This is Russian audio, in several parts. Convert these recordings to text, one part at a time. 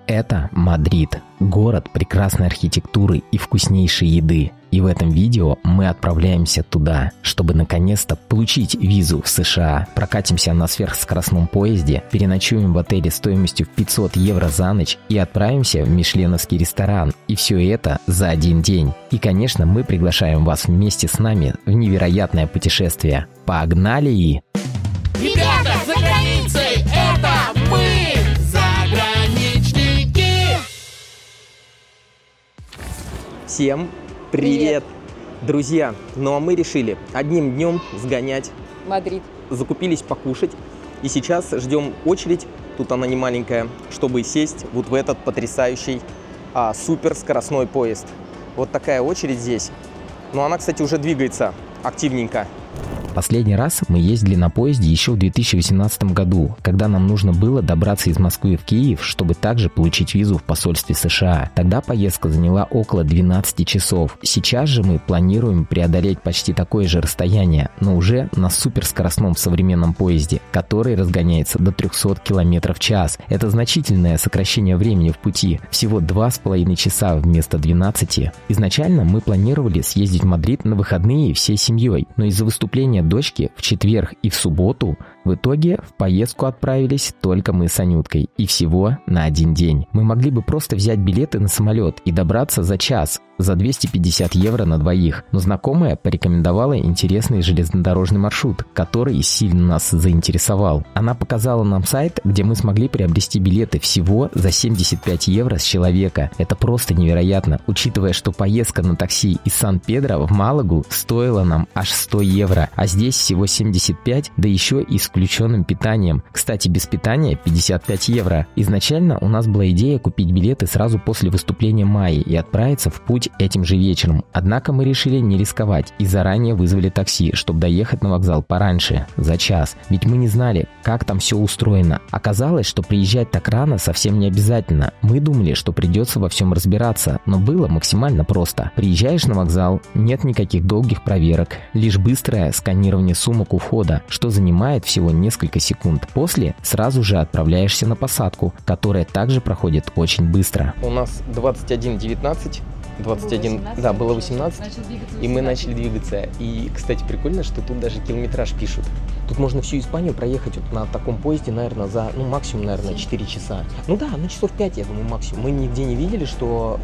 Это Мадрид, город прекрасной архитектуры и вкуснейшей еды. И в этом видео мы отправляемся туда, чтобы наконец-то получить визу в США. Прокатимся на сверхскоростном поезде, переночуем в отеле стоимостью в 500 евро за ночь и отправимся в мишленовский ресторан. И все это за один день. И, конечно, мы приглашаем вас вместе с нами в невероятное путешествие. Погнали! Ребята, за границей, это мы, заграничники! Всем привет, друзья! Ну а мы решили одним днем сгонять в Мадрид. Закупились покушать. И сейчас ждем очередь, тут она не маленькая, чтобы сесть вот в этот потрясающий суперскоростной поезд. Вот такая очередь здесь. Но она, кстати, уже двигается активненько. Последний раз мы ездили на поезде еще в 2018 году, когда нам нужно было добраться из Москвы в Киев, чтобы также получить визу в посольстве США. Тогда поездка заняла около 12 часов. Сейчас же мы планируем преодолеть почти такое же расстояние, но уже на суперскоростном современном поезде, который разгоняется до 300 км в час. Это значительное сокращение времени в пути, всего 2,5 часа вместо 12. Изначально мы планировали съездить в Мадрид на выходные всей семьей, но из-за выступления дочки в четверг и в субботу в итоге в поездку отправились только мы с Анюткой, и всего на один день. Мы могли бы просто взять билеты на самолет и добраться за час, за 250 евро на двоих, но знакомая порекомендовала интересный железнодорожный маршрут, который сильно нас заинтересовал. Она показала нам сайт, где мы смогли приобрести билеты всего за 75 евро с человека. Это просто невероятно, учитывая, что поездка на такси из Сан-Педро в Малагу стоила нам аж 100 евро, а здесь всего 75, да еще и с включенным питанием. Кстати, без питания 55 евро. Изначально у нас была идея купить билеты сразу после выступления Майи и отправиться в путь этим же вечером. Однако мы решили не рисковать и заранее вызвали такси, чтобы доехать на вокзал пораньше, за час. Ведь мы не знали, как там все устроено. Оказалось, что приезжать так рано совсем не обязательно. Мы думали, что придется во всем разбираться, но было максимально просто. Приезжаешь на вокзал, нет никаких долгих проверок, лишь быстрое сканирование сумок у входа, что занимает всего несколько секунд. После сразу же отправляешься на посадку, которая также проходит очень быстро. У нас 21:19. 21, да, было 18, и мы начали двигаться. И, кстати, прикольно, что тут даже километраж пишут. Тут можно всю Испанию проехать вот на таком поезде, наверное, за, максимум, наверное, 4 часа. Ну да, на часов 5, я думаю, максимум. Мы нигде не видели, что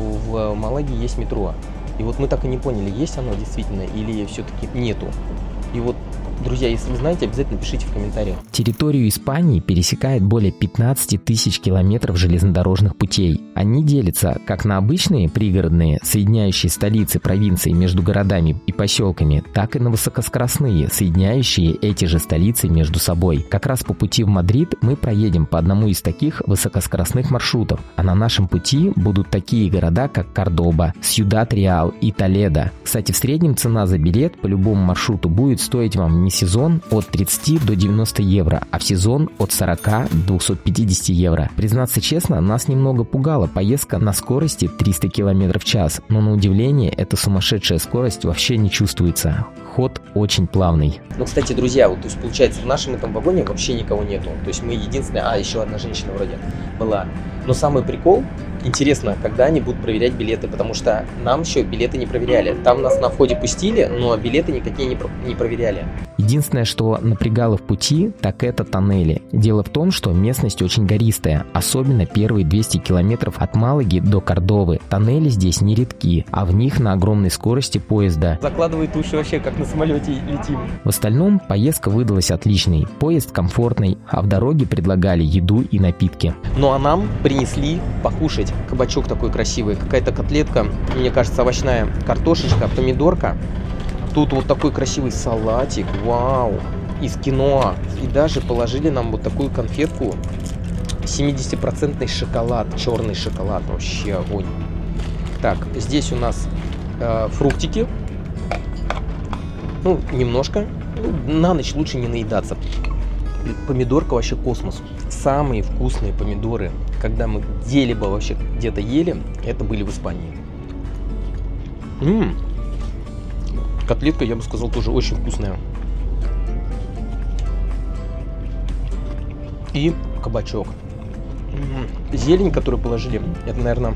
в Малаге есть метро. И вот мы так и не поняли, есть оно действительно или все-таки нету. И вот, друзья, если вы знаете, обязательно пишите в комментариях. Территорию Испании пересекает более 15 тысяч километров железнодорожных путей. Они делятся как на обычные пригородные, соединяющие столицы провинции между городами и поселками, так и на высокоскоростные, соединяющие эти же столицы между собой. Как раз по пути в Мадрид мы проедем по одному из таких высокоскоростных маршрутов, а на нашем пути будут такие города, как Кордоба, Сьюдад-Реал и Толедо. Кстати, в среднем цена за билет по любому маршруту будет стоить вам не сезон от 30 до 90 евро, а в сезон от 40 до 250 евро. Признаться честно, нас немного пугала поездка на скорости 300 км в час, но на удивление эта сумасшедшая скорость вообще не чувствуется. Ход очень плавный. Ну, кстати, друзья, вот, то есть, получается, в нашем этом вагоне вообще никого нету. То есть мы единственные, еще одна женщина вроде была. Но самый прикол, интересно, когда они будут проверять билеты, потому что нам еще билеты не проверяли. Там нас на входе пустили, но билеты никакие не проверяли. Единственное, что напрягало в пути, так это тоннели. Дело в том, что местность очень гористая, особенно первые 200 километров от Малаги до Кордовы. Тоннели здесь не редки, а в них на огромной скорости поезда. Закладывает уши вообще, как на самолете летим. В остальном поездка выдалась отличной, поезд комфортный, а в дороге предлагали еду и напитки. Ну а нам принесли покушать. Кабачок такой красивый, какая-то котлетка, мне кажется, овощная, картошечка, помидорка. Тут вот такой красивый салатик, вау, из киноа. И даже положили нам вот такую конфетку, 70% шоколад, черный шоколад, вообще огонь. Так, здесь у нас фруктики, немножко, на ночь лучше не наедаться. Помидорка вообще космос. Самые вкусные помидоры, когда мы где-либо вообще где-то ели, это были в Испании. Котлетка, я бы сказал, тоже очень вкусная. И кабачок. зелень, которую положили, это, наверное,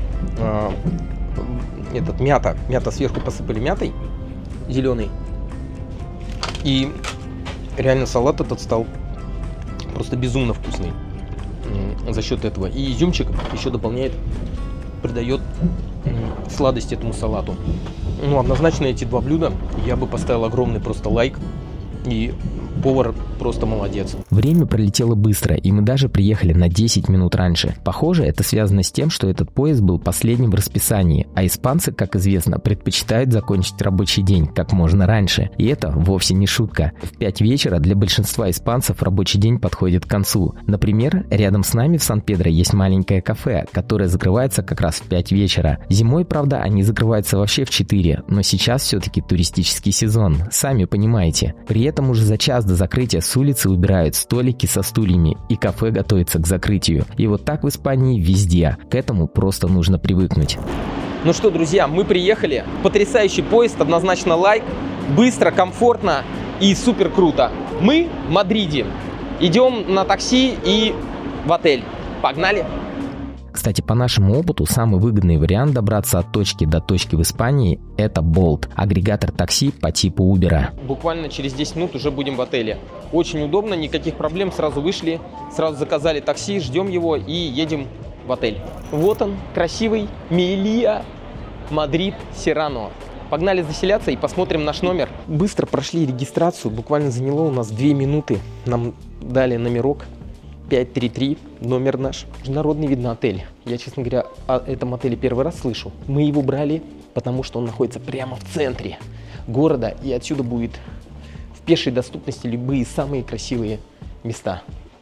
мята. Мята сверху посыпали мятой зеленой. И реально салат этот стал просто безумно вкусный за счет этого. И изюмчик еще дополняет, придает сладость этому салату. Ну, однозначно эти два блюда я бы поставил огромный просто лайк. И повар просто молодец. Время пролетело быстро, и мы даже приехали на 10 минут раньше. Похоже, это связано с тем, что этот поезд был последним в расписании, а испанцы, как известно, предпочитают закончить рабочий день как можно раньше. И это вовсе не шутка. В 5 вечера для большинства испанцев рабочий день подходит к концу. Например, рядом с нами в Сан-Педро есть маленькое кафе, которое закрывается как раз в 5 вечера. Зимой, правда, они закрываются вообще в 4, но сейчас все-таки туристический сезон, сами понимаете. При этом уже за час до закрытия с улицы убирают столики со стульями, и кафе готовится к закрытию. И вот так в Испании везде. К этому просто нужно привыкнуть. Ну что, друзья, мы приехали. Потрясающий поезд, однозначно лайк. Быстро, комфортно и супер круто. Мы в Мадриде. Идем на такси и в отель. Погнали! Кстати, по нашему опыту, самый выгодный вариант добраться от точки до точки в Испании – это Bolt, агрегатор такси по типу Uber. Буквально через 10 минут уже будем в отеле. Очень удобно, никаких проблем, сразу вышли, сразу заказали такси, ждем его и едем в отель. Вот он, красивый Мелия, Мадрид, Серрано. Погнали заселяться и посмотрим наш номер. Быстро прошли регистрацию, буквально заняло у нас 2 минуты. Нам дали номерок. 533, номер наш. Международный, видно, отель. Я, честно говоря, о этом отеле первый раз слышу. Мы его брали, потому что он находится прямо в центре города, и отсюда будет в пешей доступности любые самые красивые места.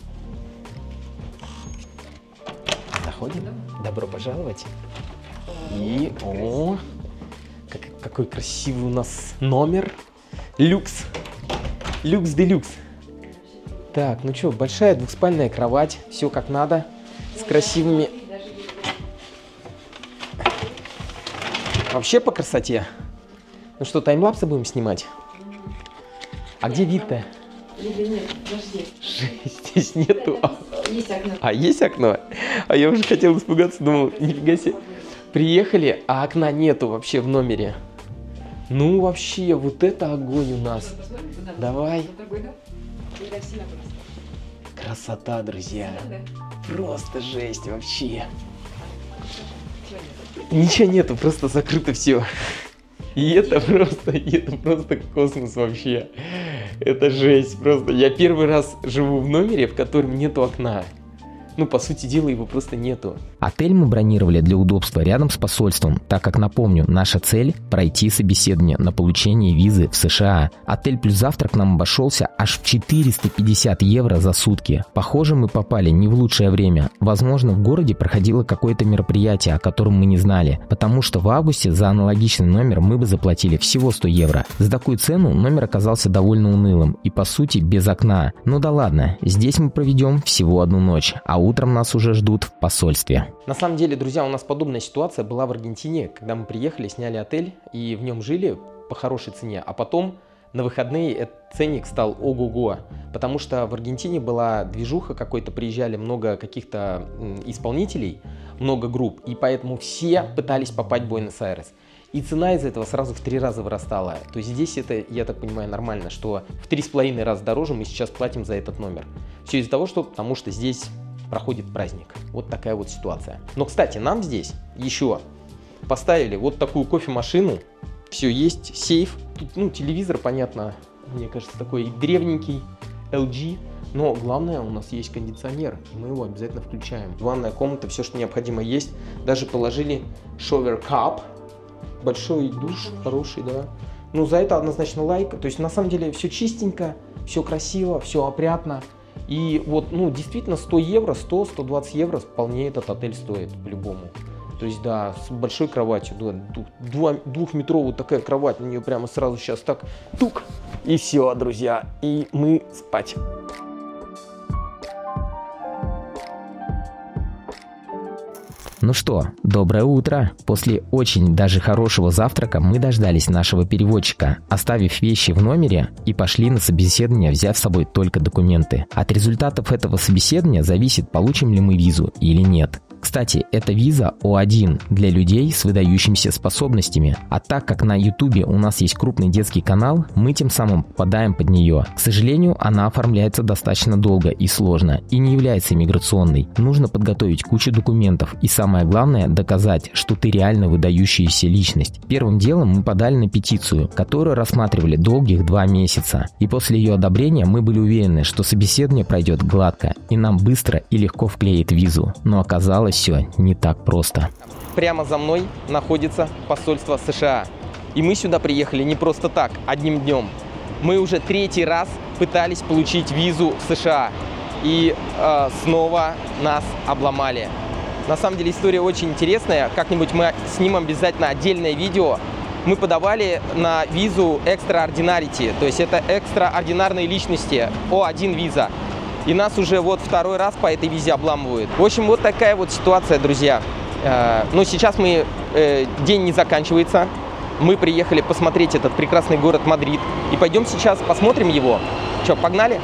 Заходим. Добро пожаловать. И, какой красивый у нас номер. Люкс. Люкс-де-люкс. Так, ну что, большая двухспальная кровать, все как надо, с красивыми... Вообще по красоте. Ну что, таймлапсы будем снимать? А где вид-то? Нет, Здесь нету. Есть окно. А, есть окно? А я уже хотел испугаться, думал, нифига себе. Приехали, а окна нету вообще в номере. Ну вообще, вот это огонь у нас. Давай. Красота, друзья. Просто жесть вообще. Ничего нету, просто закрыто все. И это просто космос вообще. Это жесть просто. Я первый раз живу в номере, в котором нету окна. Ну, по сути дела, его просто нету. Отель мы бронировали для удобства рядом с посольством, так как, напомню, наша цель – пройти собеседование на получение визы в США. Отель плюс завтрак нам обошелся аж в 450 евро за сутки. Похоже, мы попали не в лучшее время. Возможно, в городе проходило какое-то мероприятие, о котором мы не знали, потому что в августе за аналогичный номер мы бы заплатили всего 100 евро. За такую цену номер оказался довольно унылым и, по сути, без окна. Ну да ладно, здесь мы проведем всего 1 ночь, а утром нас уже ждут в посольстве. На самом деле, друзья, у нас подобная ситуация была в Аргентине, когда мы приехали, сняли отель и в нем жили по хорошей цене, а потом на выходные этот ценник стал ого-го, потому что в Аргентине была движуха какой-то, приезжали много каких-то исполнителей, много групп, и поэтому все пытались попасть в Буэнос-Айрес. И цена из этого сразу в 3 раза вырастала. То есть здесь это, я так понимаю, нормально, что в 3,5 раза дороже мы сейчас платим за этот номер. Все из-за того, потому что здесь проходит праздник. Вот такая вот ситуация. Но, кстати, нам здесь еще поставили вот такую кофемашину. Все есть, сейф. Тут, ну, телевизор, понятно, мне кажется, такой древненький, LG. Но главное, у нас есть кондиционер, и мы его обязательно включаем. Ванная комната, все, что необходимо есть. Даже положили shower cup. Большой душ, хороший, да. Ну, за это однозначно лайк. То есть, на самом деле, все чистенько, все красиво, все опрятно. И вот, ну, действительно, 100 евро, 100-120 евро вполне этот отель стоит по-любому. То есть, да, с большой кроватью, да, двухметровая такая кровать, на нее прямо сразу сейчас так, тук, и все, друзья, и мы спать. Ну что, доброе утро. После очень даже хорошего завтрака мы дождались нашего переводчика, оставив вещи в номере и пошли на собеседование, взяв с собой только документы. От результатов этого собеседования зависит, получим ли мы визу или нет. Кстати, это виза О1 для людей с выдающимися способностями. А так как на YouTube у нас есть крупный детский канал, мы тем самым попадаем под нее. К сожалению, она оформляется достаточно долго и сложно, и не является иммиграционной. Нужно подготовить кучу документов и самое главное доказать, что ты реально выдающаяся личность. Первым делом мы подали на петицию, которую рассматривали долгих 2 месяца. И после ее одобрения мы были уверены, что собеседование пройдет гладко и нам быстро и легко вклеит визу. Но оказалось, все не так просто. Прямо за мной находится посольство США. И мы сюда приехали не просто так, одним днем. Мы уже 3-й раз пытались получить визу в США. И снова нас обломали. На самом деле история очень интересная. Как-нибудь мы снимем обязательно отдельное видео. Мы подавали на визу Extraordinarity. То есть это экстраординарные личности. О1 виза. И нас уже вот 2-й раз по этой визе обламывают. В общем, вот такая вот ситуация, друзья. Но сейчас день не заканчивается. Мы приехали посмотреть этот прекрасный город Мадрид. И пойдем сейчас посмотрим его. Что, погнали?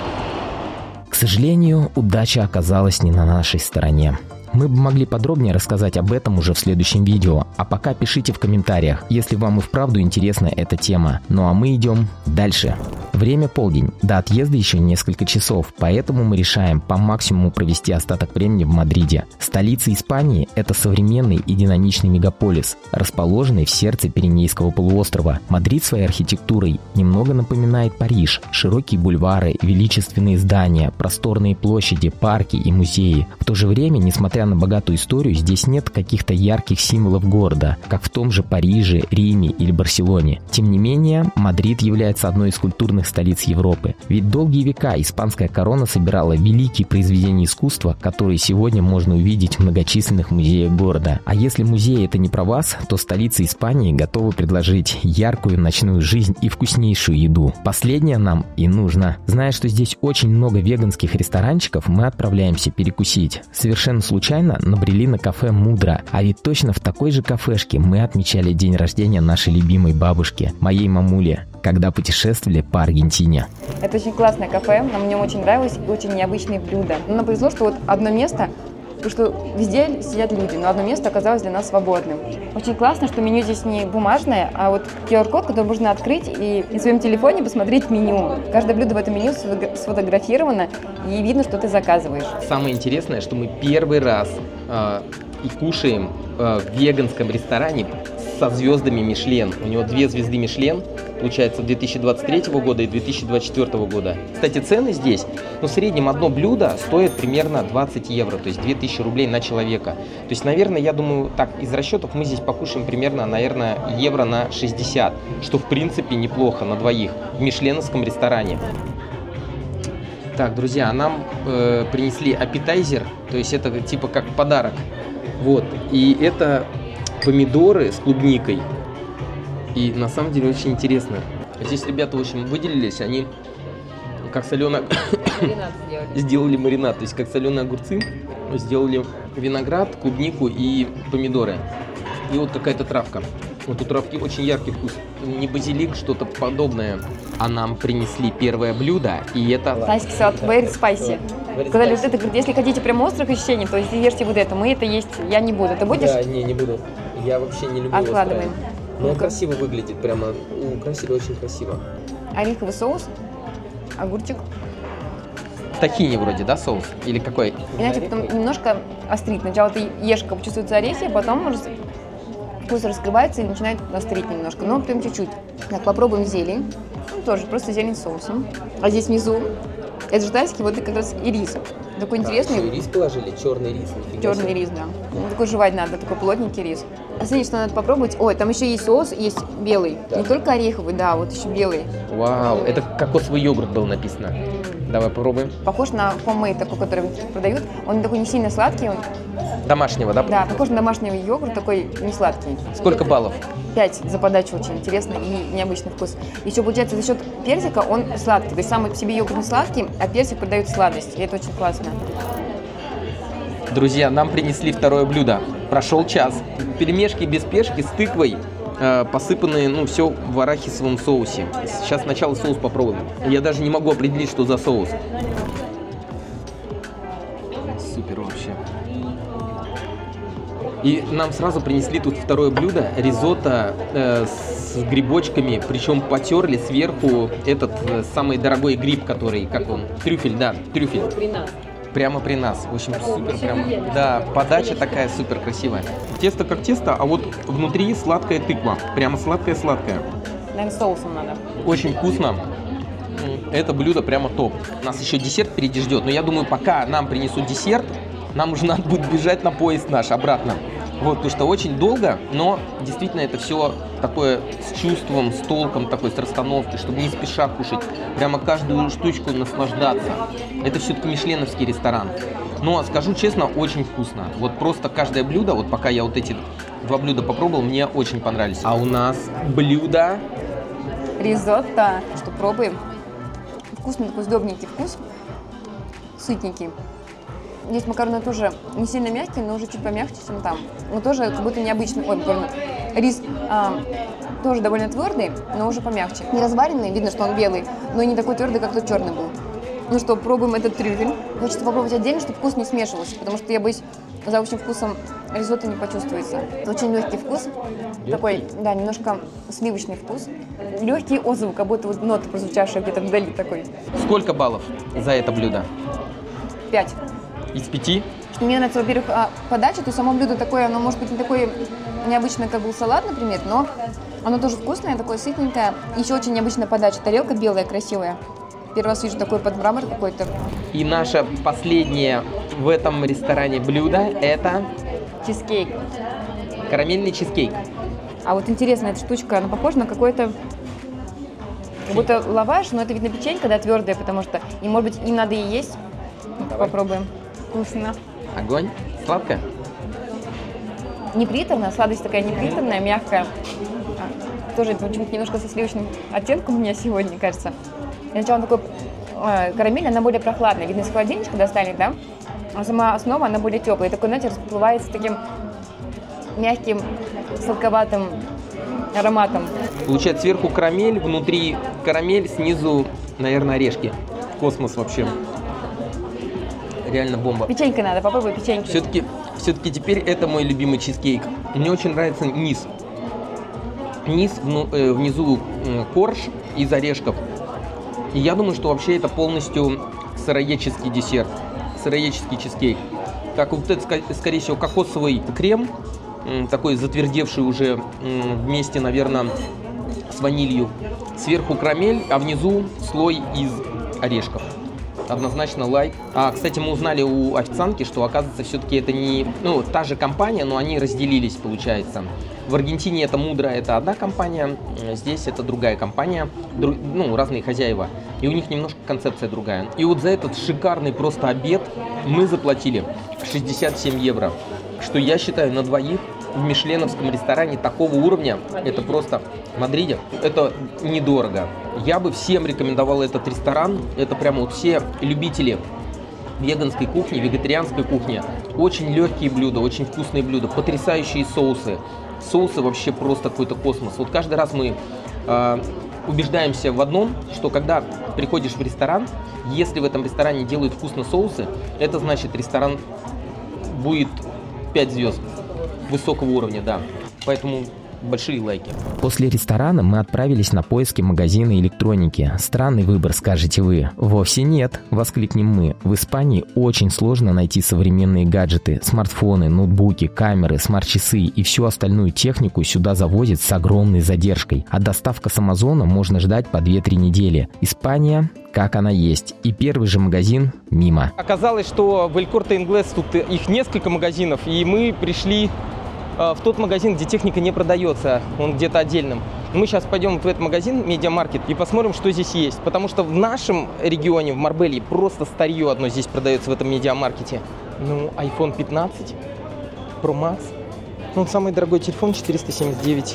К сожалению, удача оказалась не на нашей стороне. Мы бы могли подробнее рассказать об этом уже в следующем видео, а пока пишите в комментариях, если вам и вправду интересна эта тема. Ну а мы идем дальше. Время полдень, до отъезда еще несколько часов, поэтому мы решаем по максимуму провести остаток времени в Мадриде. Столица Испании – это современный и динамичный мегаполис, расположенный в сердце Пиренейского полуострова. Мадрид своей архитектурой немного напоминает Париж. Широкие бульвары, величественные здания, просторные площади, парки и музеи. В то же время, несмотря на богатую историю, здесь нет каких-то ярких символов города, как в том же Париже, Риме или Барселоне. Тем не менее, Мадрид является одной из культурных столиц Европы. Ведь долгие века испанская корона собирала великие произведения искусства, которые сегодня можно увидеть в многочисленных музеях города. А если музей это не про вас, то столица Испании готова предложить яркую ночную жизнь и вкуснейшую еду. Последнее нам и нужно. Зная, что здесь очень много веганских ресторанчиков, мы отправляемся перекусить. Совершенно случайно набрели на кафе «Мудро», а ведь точно в такой же кафешке мы отмечали день рождения нашей любимой бабушки, моей мамули, когда путешествовали по Аргентине. Это очень классное кафе, нам в нем очень нравилось и очень необычные блюда. Но нам повезло, что вот одно место, потому что везде сидят люди, но одно место оказалось для нас свободным. Очень классно, что меню здесь не бумажное, а вот QR-код, который можно открыть и на своем телефоне посмотреть меню. Каждое блюдо в этом меню сфотографировано и видно, что ты заказываешь. Самое интересное, что мы первый раз и кушаем в веганском ресторане со звездами Мишлен. У него 2 звезды Мишлен, получается, 2023 года и 2024 года. Кстати, цены здесь, в среднем одно блюдо стоит примерно 20 евро, то есть 2000 рублей на человека. То есть, наверное, я думаю, так, из расчетов мы здесь покушаем примерно, наверное, евро на 60, что в принципе неплохо на двоих в мишленовском ресторане. Так, друзья, нам принесли аппетайзер, то есть это типа как подарок. Вот, и это помидоры с клубникой. И на самом деле очень интересно. Здесь ребята, в общем, выделились, они как соленые сделали маринад, то есть как соленые огурцы сделали виноград, клубнику и помидоры. И вот какая-то травка. Вот у травки очень яркий вкус. Не базилик, что-то подобное. А нам принесли первое блюдо, и это... Тайский салат very spicy. Сказали, вот это, говорит, если хотите прям острых ощущений, то есть ешьте вот это. Мы это есть, я не буду. Ты будешь? Да, не буду. Я вообще не люблю. Откладываем. Но он красиво выглядит, прямо украсили очень красиво. Ореховый соус, огурчик. Тахини вроде, да, соус? Или какой? Иначе потом немножко острит. Сначала ты ешь, как чувствуются орехи, а потом вкус раскрывается и начинает острить немножко, но прям чуть-чуть. Так, попробуем зелень. Ну, тоже просто зелень с соусом. А здесь внизу, это же тайский, вот и как раз и рис. Такой интересный. Еще и рис положили, черный рис. Черный рис, да. Ну, такой жевать надо, такой плотненький рис. Последнее, что надо попробовать. Ой, там еще есть соус, есть белый. Да. Не только ореховый, да, вот еще белый. Вау, это кокосовый йогурт был написано. Давай попробуем. Похож на homemade такой, который продают. Он такой не сильно сладкий. Он... Домашнего, да? Да, похож на домашний йогурт, такой не сладкий. Сколько баллов? 5 за подачу, очень интересный и необычный вкус. Еще получается за счет персика он сладкий. То есть сам по себе йогурт не сладкий, а персик придает сладость. И это очень классно. Друзья, нам принесли второе блюдо. Прошел час. Пельмешки без спешки с тыквой, посыпанные, ну, все в арахисовом соусе. Сейчас сначала соус попробуем. Я даже не могу определить, что за соус. Супер вообще. И нам сразу принесли тут второе блюдо, ризотто с грибочками, причем потерли сверху этот самый дорогой гриб, который, как он, трюфель, да, трюфель. Прямо при нас, в общем, супер, прям, да, подача такая супер красивая. Тесто как тесто, а вот внутри сладкая тыква, прямо сладкая-сладкая. Наверное, соусом надо. Очень вкусно. Это блюдо прямо топ. Нас еще десерт впереди ждет, но я думаю, пока нам принесут десерт, нам уже надо будет бежать на поезд наш обратно. Вот, потому что очень долго, но действительно это все такое с чувством, с толком, такой, с расстановкой, чтобы не спеша кушать, прямо каждую штучку наслаждаться. Это все-таки мишленовский ресторан. Но, скажу честно, очень вкусно. Вот просто каждое блюдо, вот пока я вот эти два блюда попробовал, мне очень понравились. А у нас блюдо... Ризотто. Что, пробуем? Вкусный такой сдобненький вкус, сытненький. Здесь макароны тоже не сильно мягкие, но уже чуть помягче, чем там. Но тоже как будто необычный. Ой, рис тоже довольно твердый, но уже помягче. Не разваренный, видно, что он белый, но и не такой твердый, как тот черный был. Ну что, пробуем этот трюфель. Хочется попробовать отдельно, чтобы вкус не смешивался, потому что я боюсь, за общим вкусом ризотто не почувствуется. Это очень легкий вкус. Легкий? Такой, да, немножко сливочный вкус. Легкий отзыв, как будто вот ноты, прозвучавшие где-то вдали такой. Сколько баллов за это блюдо? 5. Из 5? Мне нравится, во-первых, подача, то есть само блюдо такое, оно может быть не такое необычное, как был салат, например, но оно тоже вкусное, такое сытненькое. Еще очень необычная подача, тарелка белая, красивая. Первый раз вижу такой под мрамор какой-то. И наше последнее в этом ресторане блюдо – это… Чизкейк. Карамельный чизкейк. А вот интересно, эта штучка, она похожа на какой-то… Как будто лаваш, но это, видно, печенька, да, твердая, потому что… И, может быть, им надо и есть. Давай. Попробуем. Вкусно. Огонь. Сладко? Не приторная, сладость такая не приторная, мягкая. Тоже почему-то немножко со сливочным оттенком у меня сегодня, кажется. И сначала такой карамель, она более прохладная. Видно, из холодильничка достали, да? А сама основа, она более теплая. И такой, знаете, расплывается таким мягким, сладковатым ароматом. Получается, сверху карамель, внутри карамель, снизу, наверное, орешки. Космос вообще. Реально бомба. Печенька надо, попробуй печеньки. Все-таки теперь это мой любимый чизкейк. Мне очень нравится низ. Внизу корж из орешков. И я думаю, что вообще это полностью сыроедческий десерт. Сыроедческий чизкейк. Как вот это, скорее всего, кокосовый крем. Такой затвердевший уже вместе, наверное, с ванилью. Сверху карамель, а внизу слой из орешков. Однозначно лайк. Кстати, мы узнали у официантки, что, оказывается, все-таки это не та же компания, но они разделились, получается. В Аргентине это Мудро, это одна компания, здесь это другая компания, разные хозяева. И у них немножко концепция другая. И вот за этот шикарный просто обед мы заплатили 67 евро, что я считаю на двоих в мишленовском ресторане такого уровня, это просто в Мадриде, это недорого. Я бы всем рекомендовал этот ресторан, это прямо вот все любители веганской кухни, вегетарианской кухни. Очень легкие блюда, очень вкусные блюда, потрясающие соусы. Соусы вообще просто какой-то космос. Вот каждый раз мы убеждаемся в одном, что когда приходишь в ресторан, если в этом ресторане делают вкусно соусы, это значит ресторан будет 5 звезд высокого уровня, да. Поэтому большие лайки. После ресторана мы отправились на поиски магазина электроники. Странный выбор, скажете вы. Вовсе нет, воскликнем мы. В Испании очень сложно найти современные гаджеты. Смартфоны, ноутбуки, камеры, смарт-часы и всю остальную технику сюда завозят с огромной задержкой. А доставка с Амазона можно ждать по 2-3 недели. Испания, как она есть. И первый же магазин мимо. Оказалось, что в El Corte Inglés тут их несколько магазинов, и мы пришли в тот магазин, где техника не продается, он где-то отдельным. Мы сейчас пойдем в этот магазин, Медиамаркет, и посмотрим, что здесь есть. Потому что в нашем регионе, в Марбелье, просто старье одно здесь продается в этом Медиамаркете. iPhone 15 Pro Max. Он самый дорогой телефон, 479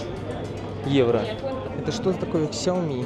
евро. Это что такое Xiaomi?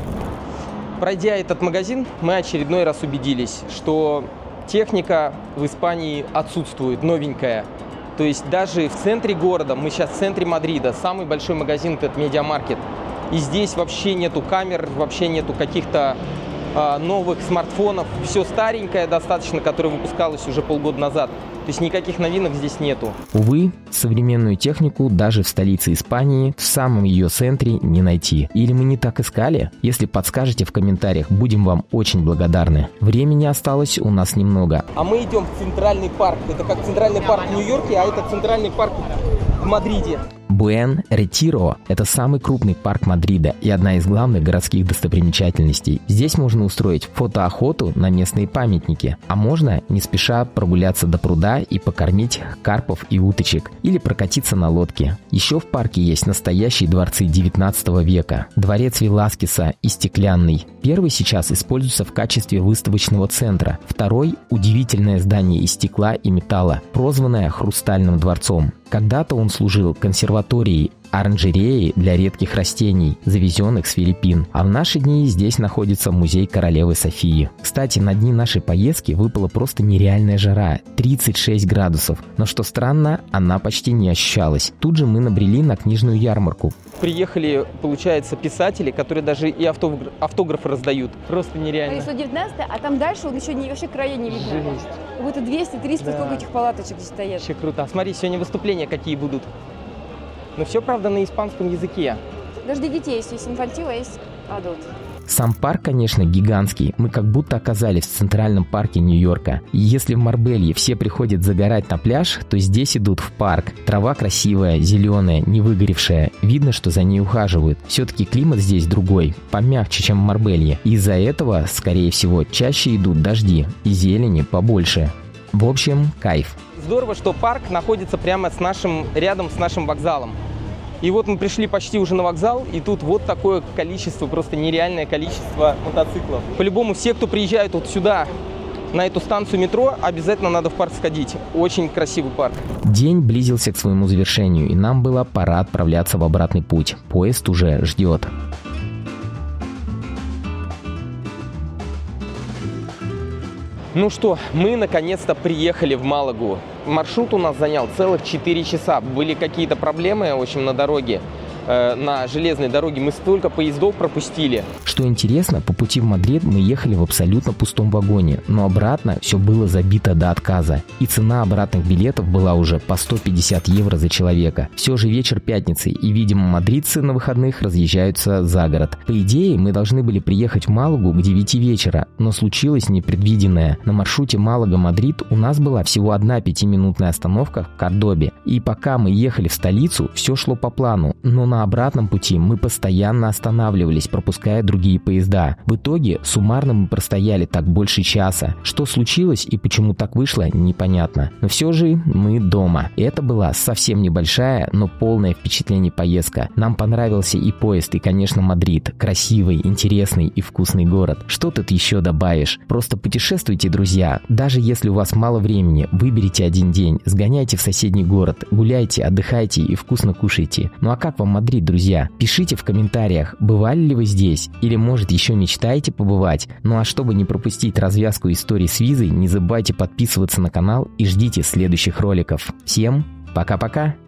Пройдя этот магазин, мы очередной раз убедились, что техника в Испании отсутствует, новенькая. То есть даже в центре города, мы сейчас в центре Мадрида, самый большой магазин этот Медиамаркет. И здесь вообще нету камер, вообще нету каких-то новых смартфонов. Все старенькое достаточно, которое выпускалось уже полгода назад. То есть никаких новинок здесь нету. Увы, современную технику даже в столице Испании, в самом ее центре, не найти. Или мы не так искали? Если подскажете в комментариях, будем вам очень благодарны. Времени осталось у нас немного. А мы идем в Центральный парк. Это как Центральный парк в Нью-Йорке, а это Центральный парк в Мадриде. Буэн-Ретиро – это самый крупный парк Мадрида и одна из главных городских достопримечательностей. Здесь можно устроить фотоохоту на местные памятники, а можно не спеша прогуляться до пруда и покормить карпов и уточек, или прокатиться на лодке. Еще в парке есть настоящие дворцы 19 века. Дворец Веласкеса и Стеклянный. Первый сейчас используется в качестве выставочного центра. Второй – удивительное здание из стекла и металла, прозванное Хрустальным дворцом. Когда-то он служил консерваторией, оранжереей для редких растений, завезенных с Филиппин. А в наши дни здесь находится музей королевы Софии. Кстати, на дни нашей поездки выпала просто нереальная жара – 36 градусов. Но что странно, она почти не ощущалась. Тут же мы набрели на книжную ярмарку. Приехали, получается, писатели, которые даже и автографы раздают. Просто нереально. Число 19, а там дальше он еще вообще края не видно. Жесть. Как будто 200-300, Да. сколько этих палаточек здесь стоят. Вообще круто. А смотри, сегодня выступления какие будут. Но все, правда, на испанском языке. Даже для детей есть инфантил, а есть адулт. Сам парк, конечно, гигантский. Мы как будто оказались в центральном парке Нью-Йорка. И если в Марбелье все приходят загорать на пляж, то здесь идут в парк. Трава красивая, зеленая, не выгоревшая. Видно, что за ней ухаживают. Все-таки климат здесь другой, помягче, чем в Марбелье. Из-за этого, скорее всего, чаще идут дожди и зелени побольше. В общем, кайф. Здорово, что парк находится прямо рядом с нашим вокзалом. И вот мы пришли почти уже на вокзал, и тут вот такое количество, просто нереальное количество мотоциклов. По-любому все, кто приезжают вот сюда, на эту станцию метро, обязательно надо в парк сходить. Очень красивый парк. День близился к своему завершению, и нам было пора отправляться в обратный путь. Поезд уже ждет. Ну что, мы наконец-то приехали в Малагу. Маршрут у нас занял целых 4 часа. Были какие-то проблемы, в общем, на дороге. На железной дороге мы столько поездов пропустили. Что интересно, по пути в Мадрид мы ехали в абсолютно пустом вагоне, но обратно все было забито до отказа. И цена обратных билетов была уже по 150 евро за человека. Все же вечер пятницы, и, видимо, мадридцы на выходных разъезжаются за город. По идее, мы должны были приехать в Малагу к 9 вечера, но случилось непредвиденное. На маршруте Малага-Мадрид у нас была всего одна 5-минутная остановка в Кордобе. И пока мы ехали в столицу, все шло по плану, но на обратном пути мы постоянно останавливались, пропуская другие поезда. В итоге суммарно мы простояли так больше часа. Что случилось и почему так вышло, непонятно. Но все же мы дома. И это была совсем небольшая, но полное впечатление поездка. Нам понравился и поезд, и, конечно, Мадрид. Красивый, интересный и вкусный город. Что тут еще добавишь? Просто путешествуйте, друзья. Даже если у вас мало времени, выберите один день, сгоняйте в соседний город, гуляйте, отдыхайте и вкусно кушайте. Ну а как вам Мадрид, друзья? Пишите в комментариях, бывали ли вы здесь, или может еще мечтаете побывать. Ну а чтобы не пропустить развязку истории с визой, не забывайте подписываться на канал и ждите следующих роликов. Всем пока-пока!